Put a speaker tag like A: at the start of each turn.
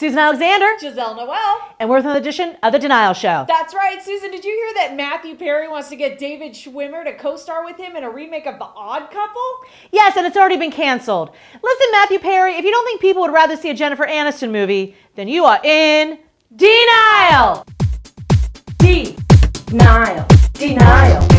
A: Susan Alexander.
B: Gisele Noel.
A: And we're with another edition of The Denial Show.
B: That's right, Susan. Did you hear that Matthew Perry wants to get David Schwimmer to co-star with him in a remake of The Odd Couple?
A: Yes, and it's already been canceled. Listen, Matthew Perry, if you don't think people would rather see a Jennifer Aniston movie, then you are in denial.
C: Denial. Denial.